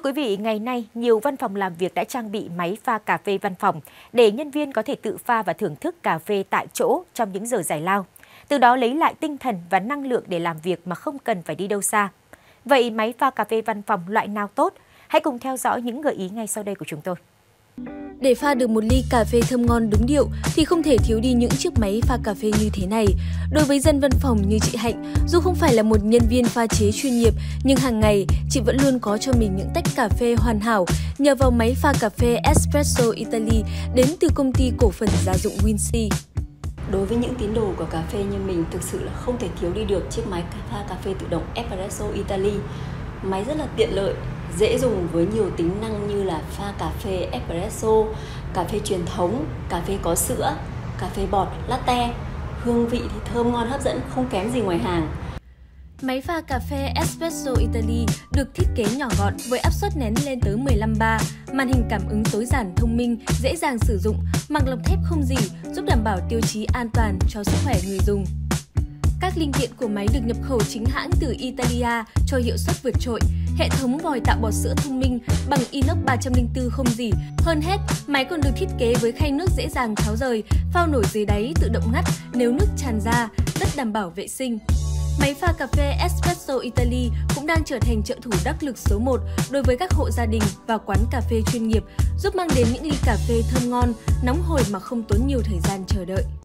Thưa quý vị, ngày nay, nhiều văn phòng làm việc đã trang bị máy pha cà phê văn phòng để nhân viên có thể tự pha và thưởng thức cà phê tại chỗ trong những giờ giải lao. Từ đó lấy lại tinh thần và năng lượng để làm việc mà không cần phải đi đâu xa. Vậy máy pha cà phê văn phòng loại nào tốt? Hãy cùng theo dõi những gợi ý ngay sau đây của chúng tôi. Để pha được một ly cà phê thơm ngon đúng điệu thì không thể thiếu đi những chiếc máy pha cà phê như thế này. Đối với dân văn phòng như chị Hạnh, dù không phải là một nhân viên pha chế chuyên nghiệp, nhưng hàng ngày chị vẫn luôn có cho mình những tách cà phê hoàn hảo nhờ vào máy pha cà phê Espresso Italy đến từ công ty cổ phần gia dụng Vinci. Đối với những tín đồ của cà phê như mình, thực sự là không thể thiếu đi được chiếc máy pha cà phê tự động Espresso Italy. Máy rất là tiện lợi, dễ dùng với nhiều tính năng như là pha cà phê espresso, cà phê truyền thống, cà phê có sữa, cà phê bọt, latte. Hương vị thì thơm ngon hấp dẫn, không kém gì ngoài hàng. Máy pha cà phê Espresso Italy được thiết kế nhỏ gọn với áp suất nén lên tới 15 bar, màn hình cảm ứng tối giản thông minh, dễ dàng sử dụng, màng lọc thép không rỉ, giúp đảm bảo tiêu chí an toàn cho sức khỏe người dùng. Các linh kiện của máy được nhập khẩu chính hãng từ Italia cho hiệu suất vượt trội. Hệ thống vòi tạo bọt sữa thông minh bằng inox 304 không rỉ. Hơn hết, máy còn được thiết kế với khay nước dễ dàng tháo rời, phao nổi dưới đáy tự động ngắt nếu nước tràn ra, rất đảm bảo vệ sinh. Máy pha cà phê Espresso Italy cũng đang trở thành trợ thủ đắc lực số 1 đối với các hộ gia đình và quán cà phê chuyên nghiệp, giúp mang đến những ly cà phê thơm ngon, nóng hổi mà không tốn nhiều thời gian chờ đợi.